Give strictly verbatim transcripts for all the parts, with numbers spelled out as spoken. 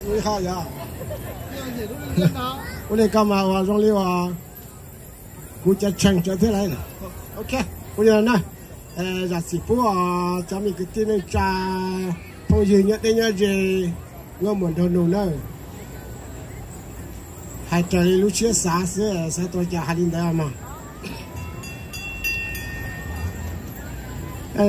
你好呀。我来干嘛？我让你话，我จะแข่งจะเท่าไหร่นะโอเคกูจะนะเออจะสิบอ่ะจะมีกิจนิจาพงยืนยันได้ยังไงเงาเหมือนโดนนู่นเลยให้ใจรู้เชื่อสาเสียสาตัวจะหาดินได้มาเอ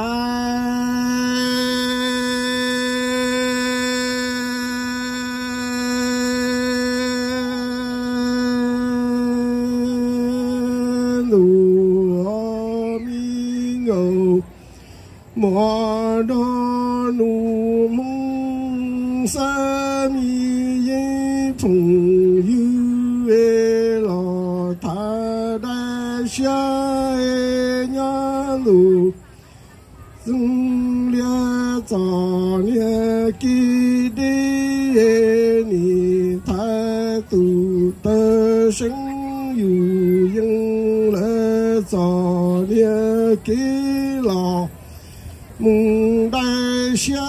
อมอดอนูมุงสามีเย่ผงยูเอลอทาดาชาเอยาลูซุงเลียจอเนียกีดีเอนีทาตูเตชิงอยู่ยังเลจอเนียกีลอmùng đại xa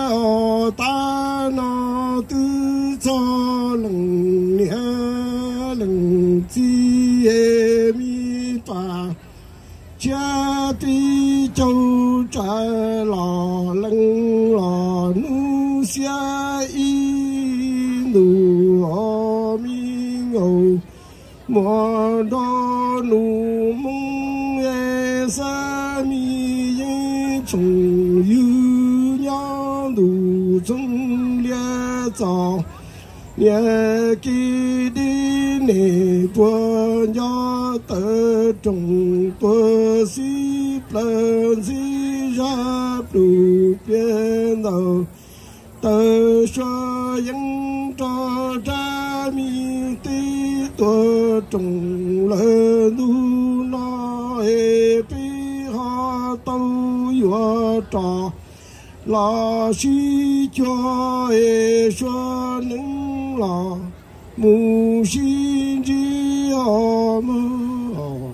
ta nó tư cho lừng nhẹ lừng chi e mi pa cha pi châu trả lò lăng lò nu xa y nu o mi ngầu mò đo nu mung e sa mi chung yu nhau đủ chung lia trò nhẹ kỳ đi nề bùa nhau tơ trùng bùa si plân si ra đủ biên đầu tơ cho những cho ra mi tí tua trùng lơ nu nó e pi ha tâu yo trò lo si cho e cho nâng lo mu xin chi o mơ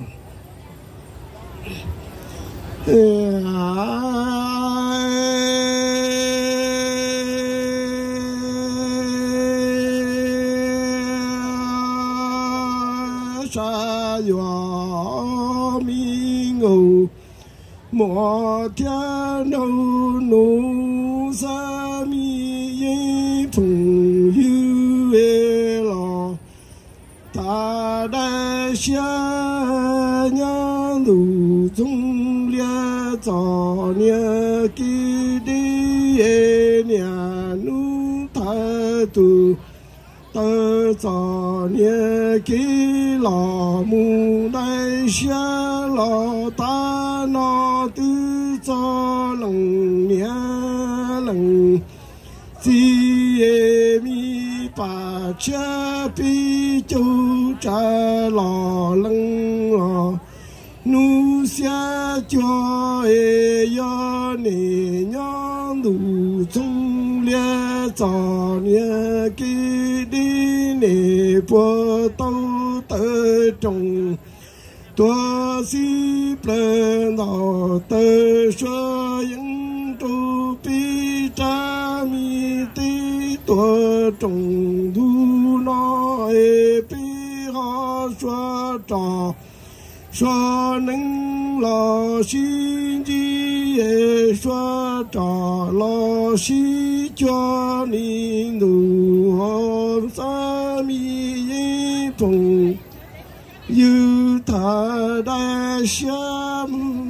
sa yo mi ngô mò thiên đâu nô sa mi yê phùng yu e lò ta đại xa nhá đủ dung lia trò nia kỳ đi e nia nu tha tu tơ trò nia kỳ lò mu đại xa lò ta nó tư cho lòng nhẹ lòng chi e mi pa cha pi châu cha lò lăng lò nu xa cho e yo nè nhon đủ chung lia trò nhẹ kỳ đi nè bùa tâu tơ trồng tua si plên đỏ tơ cho những tu pi cha mi ti tua trồng thu nó e pi ho xoa trò xoa nâng lo xin chi e xoa trò lo si cho ni đủ hôm sa mi y phùng như thà đa xăm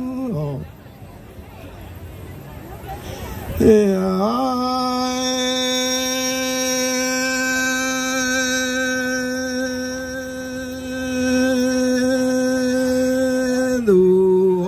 đủ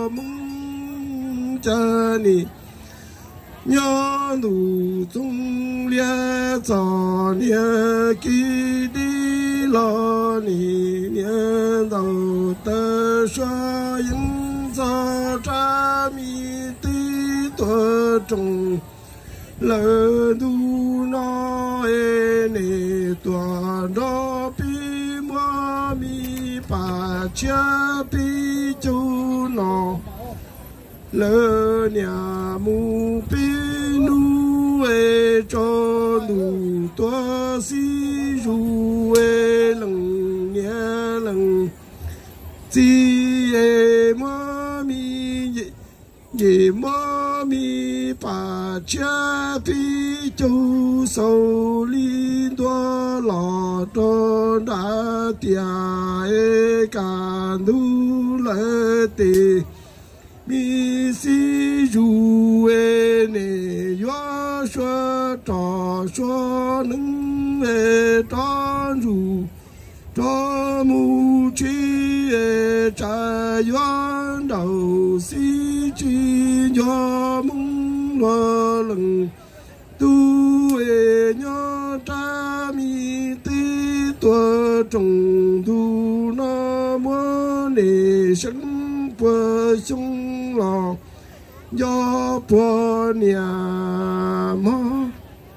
mong cha ni nhớ đủ chung lia trò lia kỳ đi lo ni niên đầu tơ xoa những gió cha mi tí tua trùng lỡ du nó e nề tua đó pi mua mi pa cha pi chu nó lỡ nhà mu pi nu e cho đủ tua si ru e lần nhẹ lần si e mơ mi ye mơ mi pa cha pi châu sâu li tua lọ tròn đã tia e cả nu lệ tê mi si ru e ne yo xua trò xua nâng e tròn ru cho mu chi e cha yuan đầu si chi yo mong lo lần tu e nhớ cha mi ti tua trồng tu na mo ne sinh qua sung lo do po nhà mo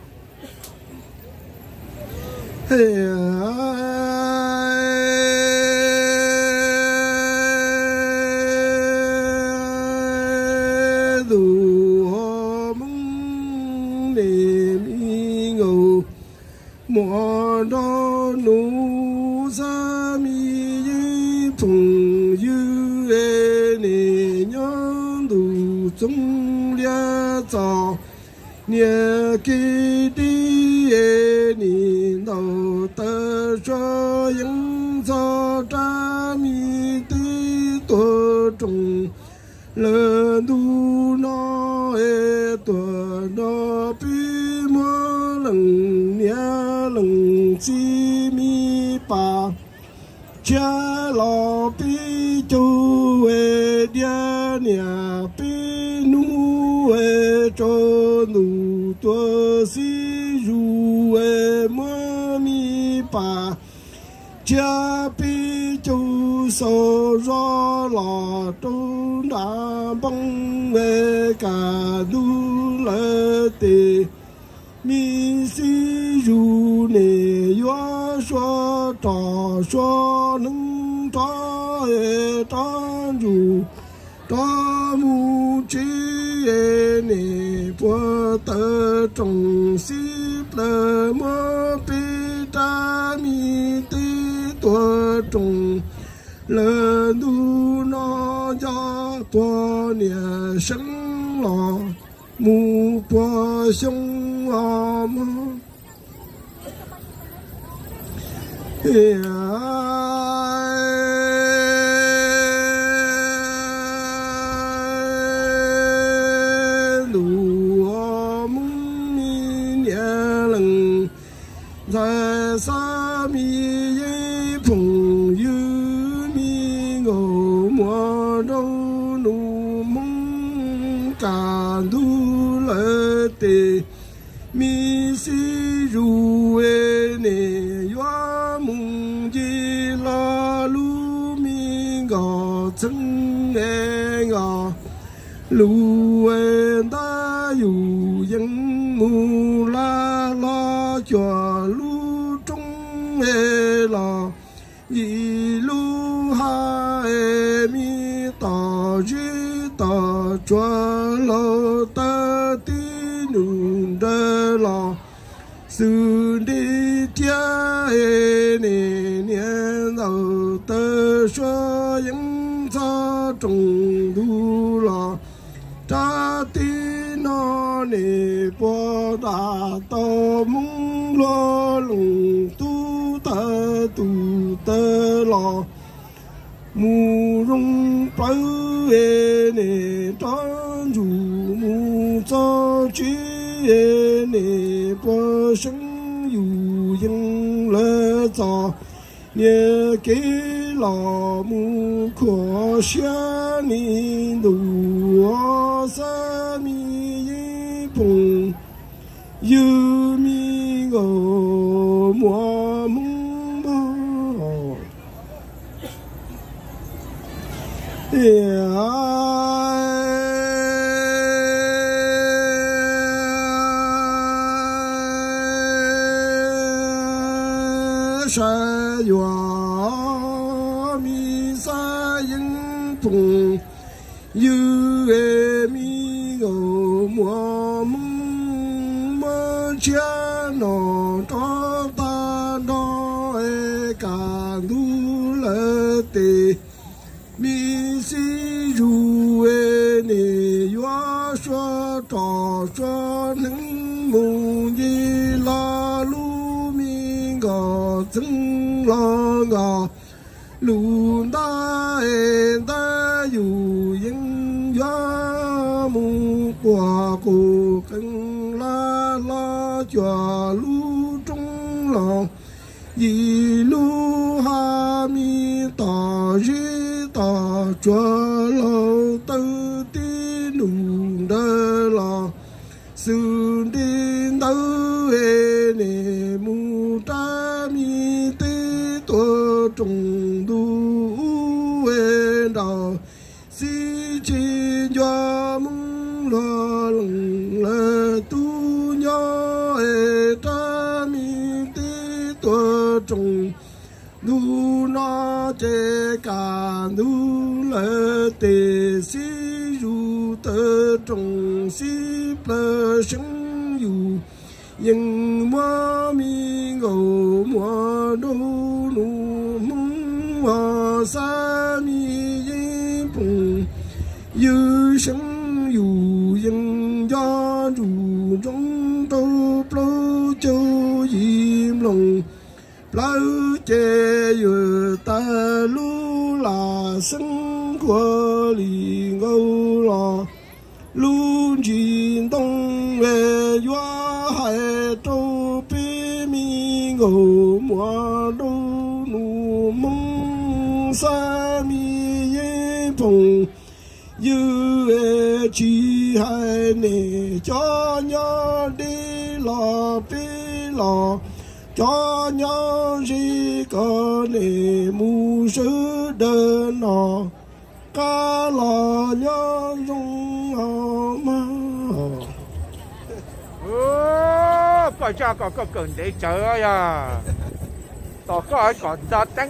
mùa đó nụ sa mi phùng yu e nè nhớ đủ chung lia trò nhẹ kỳ đi e nè đầu tơ cho những cho cha mi tí tổ trùng lơ du nó e tổ nó pi mơ lần nhẹ lần chi mi pa cha lo pi chu e dia nia pi nu e cho nu tua si ru e mơ mi pa cha pi chu so ro lo tu na băng e cả du lệ tê mi si ru ne yo so trò so nâng trò e trò ru trò mu chi e ne po tơ trồng si lơ mơ pi ta mi ti tua trồng lơ du nó cho tua nia sinh lò mu po sông lò mơ sa mi ye phùng yu mi ngô mùa đâu nụ mong cả du lệ tê mi si ru e ne yo mong ji la lu mi ngô chân e ngô lu e da yu yang mu la la cho lu e la yi lu ha e mi ta ji ta chua lo ta ti nu de la su di tia e ne nian dao te shuo yang cha zhong du la ta ti no ne po da to mong lo lung tu ta tu tơ lo mu rong bao e ne tròn ru mu cho chi e ne po sinh yu yên lơ cho nhớ kế lo mu khó xa ni đủ sa mi phùng yu mi ngô mùa mong bao sa yo mi sa yên phùng yu e mi ngô mùa mong chi tê mi si ru e nè yo so trò so nâng mù di la lu mi gò zeng la gò lu da e da yu yin ya mu qua cô cân la la chua lu trong lòng yi lu ha mi ta ji ta chua lâu tư ti nụ đơ la sư đi đâu e nè mu ta mi ti tua trùng du e đào si chi cho mong lo lăng lệ tu nhỏ e ta mi ti tua trùng du nó chê cả du lệ tê si ru tơ trùng si plơ sinh yu nhưng mua mi ngầu mua đô nụ mong hoa sa mi yi bùng yu sinh yu nhưng do ru trong tô plơ châu yim lòng plơ chê yu ta lu là sinh qua li ngâu la luôn chín đông về gió hải châu bi mi ngầu mùa đô nụ mong sa mi yê phùng như e chi hai nè cho nhau đi lò bi lò cho nhau gì có nè mu sư đơn nọ cá lò nhau rung hò ma ơ coi cha có có cần để chờ à tao có ai còn ra đánh